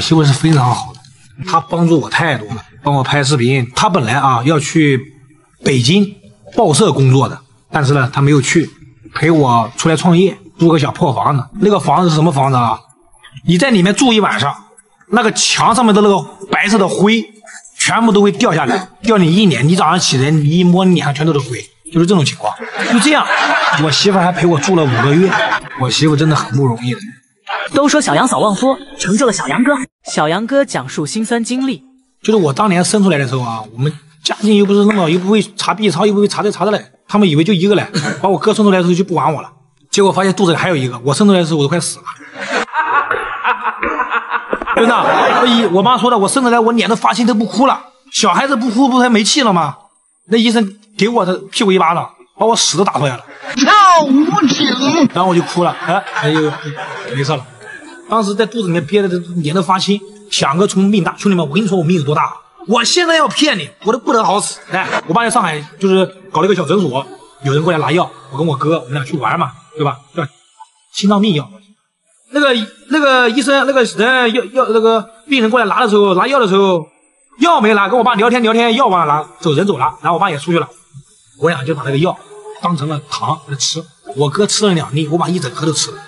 媳妇是非常好的，她帮助我太多了，帮我拍视频。她本来啊要去北京报社工作的，但是呢她没有去，陪我出来创业，租个小破房子。那个房子是什么房子啊？你在里面住一晚上，那个墙上面的那个白色的灰全部都会掉下来，掉你一脸。你早上起来，你一摸你脸上全都是灰，就是这种情况。就这样，我媳妇还陪我住了5个月，我媳妇真的很不容易的。 都说小杨扫旺夫，成就了小杨哥。小杨哥讲述辛酸经历， 就是我当年生出来的时候啊，我们家境又不是那么，又不会查 B 超，又不会查这查的嘞，他们以为就一个嘞，把我哥生出来的时候就不管我了，结果发现肚子里还有一个，我生出来的时候我都快死了。真的，我妈说的，我生出来我脸都发青都不哭了，小孩子不哭不才没气了吗？那医生给我的屁股一巴掌，把我屎都打出来了，跳无情，然后我就哭了，哎，就没事了。当时在肚子里面憋的脸都发青，想个从命大，兄弟们，我跟你说我命有多大，我现在要骗你，我都不得好死。哎，我爸在上海就是搞了一个小诊所，有人过来拿药，我跟我哥我们俩去玩嘛，对吧？叫心脏病药。那个医生那个人要那个病人过来拿药的时候，药没拿，跟我爸聊天，药忘了拿，人走了，然后我爸也出去了，我俩就把那个药当成了糖来吃，我哥吃了2粒，我把一整颗都吃了。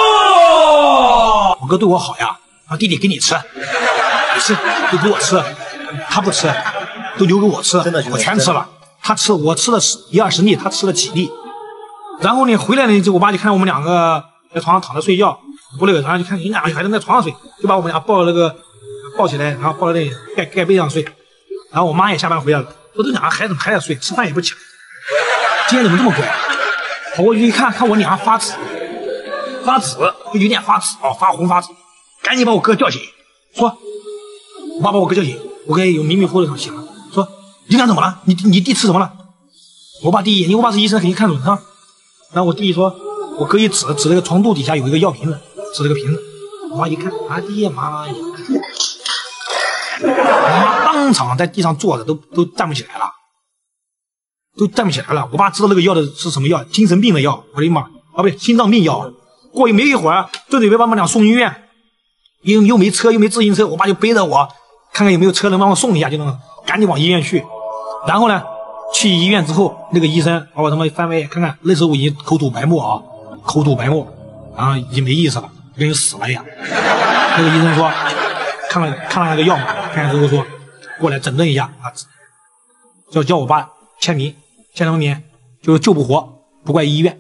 我哥对我好呀，啊弟弟给你吃，没事都给我吃，他不吃，都留给我吃，我全吃了，他吃我吃了10-20粒，他吃了几粒。然后呢回来呢，我爸就看到我们2个在床上躺着睡觉，不那个，然后就看你俩还在床上睡，就把我们俩抱起来，然后抱在那盖被上睡。然后我妈也下班回来了，说这2个孩子怎么还在睡，吃饭也不起来，今天怎么这么乖？跑过去一看，看我脸上发紫，有点发紫哦，发红发紫，赶紧把我哥叫醒，说，我爸把我哥叫醒，我哥有迷迷糊糊的醒了，说你俩怎么了？你弟吃什么了？我爸弟，因为我爸是医生，肯定看准了。然后我弟说，我哥一指那个床肚底下有一个药瓶子，指了个瓶子，我爸一看，啊爹妈呀！我妈当场在地上坐着，都站不起来了，我爸知道那个药的是什么药，精神病的药，我的妈！啊，不对，心脏病药。过没一会儿，就准备把我们俩送医院，又没车，又没自行车，我爸就背着我，看看有没有车能帮我送一下，就能赶紧往医院去。然后呢，去医院之后，那个医生把我他妈翻白眼，看看那时候我已经口吐白沫，然后已经没意识了，跟人死了一样。那个医生说，看了那个药嘛，看完之后说，过来诊断一下啊，叫我爸签名，签什么名？就是救不活，不怪医院。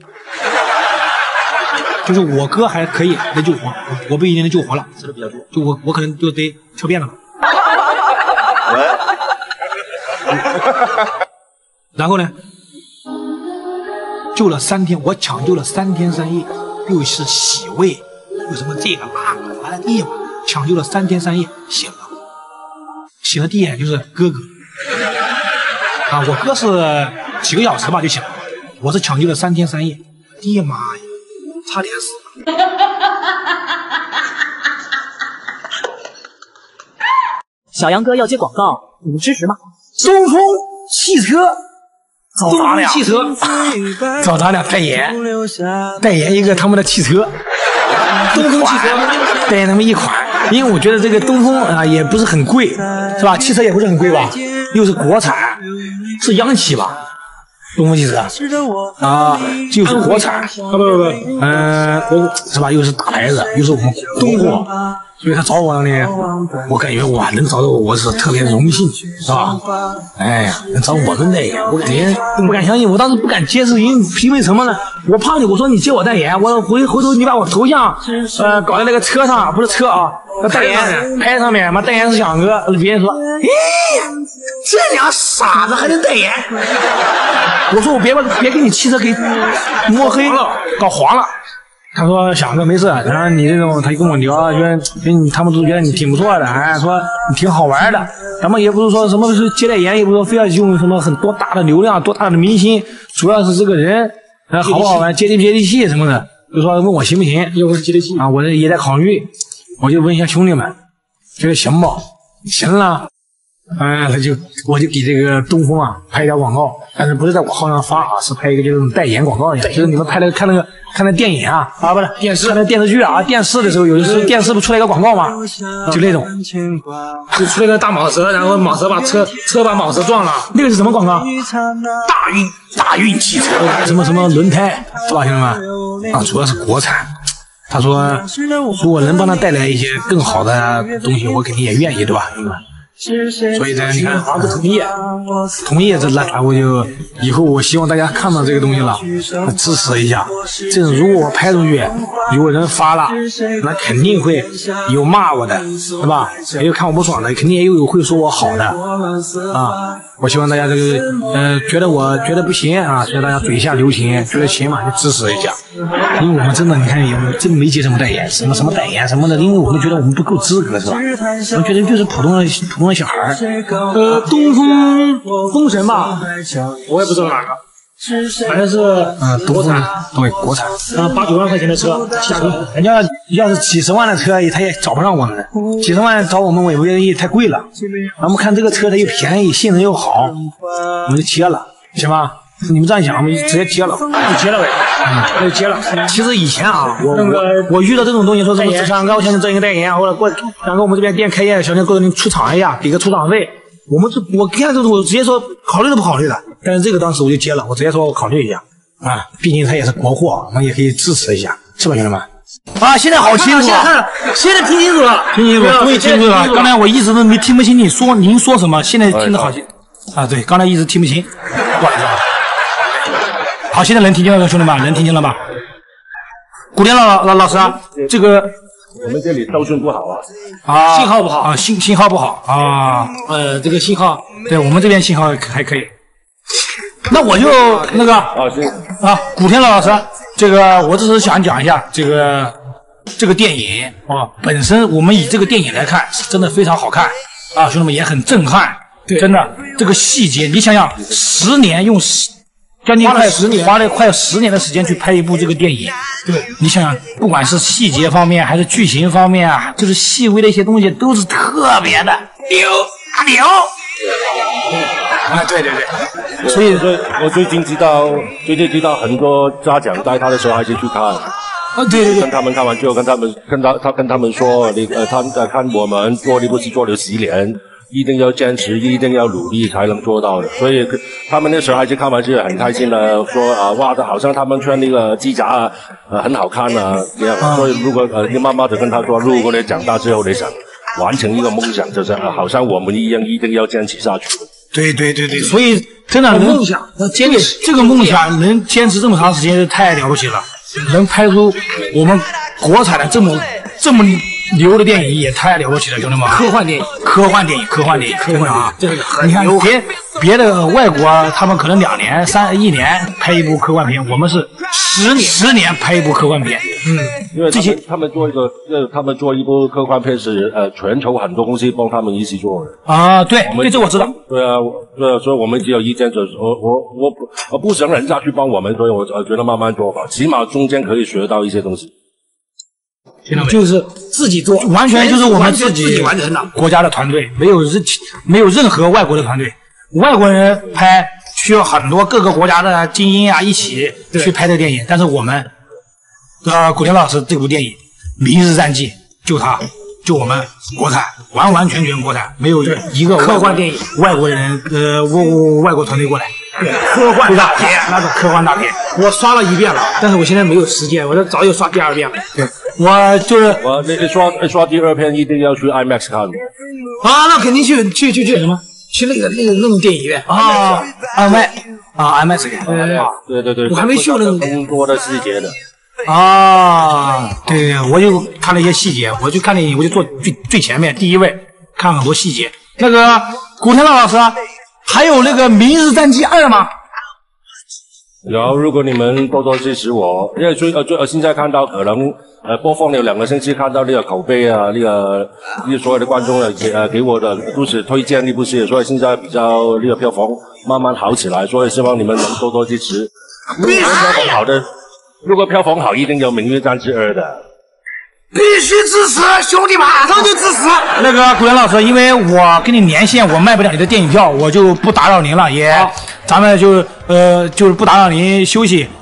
就是我哥还可以能救活，我不一定能救活了，吃的比较多，就我可能就得翘辫子了。然后呢，救了3天，我抢救了3天3夜，又是洗胃，又什么这个那个，完了地方，抢救了3天3夜，醒了第一眼就是哥哥，啊，我哥是几个小时吧就醒了，我是抢救了3天3夜，爹妈呀！差点死了。 小杨哥要接广告，你们支持吗？ 东风汽车找咱俩，找咱俩代言一个他们的汽车，东风汽车代言他们一款，因为我觉得这个东风啊也不是很贵，是吧？汽车也不是很贵吧，又是国产，是央企吧？东风汽车啊，就是国产，不，是吧？又是大牌子，又是我们东货，所以他找我呢，我感觉哇，能找到我是特别荣幸，是吧？哎呀，能找我们代言，我感觉不敢相信，我当时不敢接受，因为什么呢？我怕你，我说你接我代言，我回头你把我头像搞在那个车上，不是车啊，代言拍上面，妈代言是小哥，别人说，咦，这俩傻子还能代言？我说我别给你汽车给摸黑搞黄了。他说小哥没事，然后你这种，他就跟我聊，觉得他们都觉得你挺不错的，哎，说你挺好玩的。咱们也不是说什么是接代言，也不是说非要用什么很多大的流量、多大的明星，主要是这个人好不好玩，接地气什么的。就说问我行不行，又是接地气啊，我这也在考虑，我就问一下兄弟们，觉得行不？行了， 我就给这个东风啊拍一条广告，但是不是在我号上发啊，是拍一个就是那种代言广告一样，就是你们看那电影啊不是电视看那电视剧啊，电视的时候有的时候电视不出来一个广告吗？就那种，就出来个大蟒蛇，然后蟒蛇把车把蟒蛇撞了，那个是什么广告？大运汽车，什么轮胎，是吧，兄弟们？啊，主要是国产。他说，如果能帮他带来一些更好的东西，我肯定也愿意，对吧，兄弟们？所以呢，你看，同意这那我就以后我希望大家看到这个东西了，支持一下。这种如果我拍出去，有人发了，那肯定会有骂我的，对吧？也有看我不爽的，肯定也有会说我好的啊。我希望大家这个觉得我觉得不行啊，希望大家嘴下留情，觉得行嘛就支持一下。因为我们真的你看真没接什么代言，什么代言什么的，因为我们觉得我们不够资格，是吧？我们觉得就是普通的小孩儿。东风神吧，我也不知道哪个，反正是国产，对国产，8、9万块钱的车，人家要是几十万的车，他也找不上我们，几十万找我们我也不愿意，太贵了。我们看这个车它又便宜，性能又好，我们就接了，行吧？你们这样想，我们直接接了，就接了呗，就接了。其实以前啊，我遇到这种东西，说什么想跟我想挣一个代言，或者想跟我们这边店开业，想跟你出厂一下，给个出厂费，我看这种我直接说考虑都不考虑的。但是这个当时我就接了，我直接说我考虑一下啊，毕竟它也是国货，我们也可以支持一下，是吧，兄弟们？啊，现在好清楚啊！现在听清楚了，终于听清楚了。刚才我一直都没听不清您说什么，现在听得好清啊。对，刚才一直听不清，不好意思啊。好，现在能听清了，兄弟们，能听清了吧？古天老师啊，这个我们这里收讯不好啊， 信号不好啊，信号不好啊，这个信号，对我们这边信号还可以。那我就那个古天老师，这个我只是想讲一下这个电影啊，本身我们以这个电影来看，是真的非常好看啊，兄弟们也很震撼，真的这个细节，你想想，10年用将近花了快10年的时间去拍一部这个电影，对，你想想，不管是细节方面还是剧情方面啊，就是细微的一些东西都是特别的牛。啊，对， 所以我最近知道很多家长带他的小孩子去看， 对， 跟他们看完之后，跟他们说，他在看我们做这部戏做了10年。一定要坚持，一定要努力才能做到的。所以他们那时候孩子看完是很开心的，说哇，好像他们穿那个机甲很好看啊这样。所以如果你慢慢的跟他说，如果你长大之后你想完成一个梦想，就是好像我们一样，一定要坚持下去。 对，所以真的梦想，这个梦想能坚持这么长时间，太了不起了。能拍出我们国产的这么牛的电影也太了不起了，兄弟们！科幻电影啊！你看别的外国他们可能2年、1年拍一部科幻片，我们是10年拍一部科幻片。 因为他们做一部科幻片是全球很多公司帮他们一起做的啊。对，这我知道。 对啊，所以我们只有意见就是我不想人家去帮我们，所以我觉得慢慢做吧，起码中间可以学到一些东西。 就是自己做，完全就是我们自己完成的。国家的团队没有任何外国的团队，外国人拍需要很多各个国家的精英啊一起去拍这个电影，但是我们古天老师这部电影《明日战记》就我们国产，完全国产，没有一个科幻电影外国人外国团队过来。科幻大片，那种科幻大片，我刷了1遍了，但是我现在没有时间，我早就刷第2遍了。对，我就是刷第2遍一定要去 IMAX 看。 啊，那肯定去什么？去那种电影院啊，IMAX。 对， 我还没去那种更多的细节的。 啊，对，我就看了一些细节，我就看电影，我就坐最前面第1位，看很多细节。那个古天乐老师。还有那个《明日战记2》吗？ 有，如果你们多支持我，因为现在看到可能播放了2个星期，看到那个口碑啊，那个所有的观众给我的都是推荐那部戏，所以现在比较那个票房慢慢好起来，所以希望你们能多支持。如果票房好，一定有《明日战记2》的。 必须支持，兄弟马上就支持。那个古元老师，因为我跟你连线，我卖不了你的电影票，我就不打扰您了，也咱们就是不打扰您休息。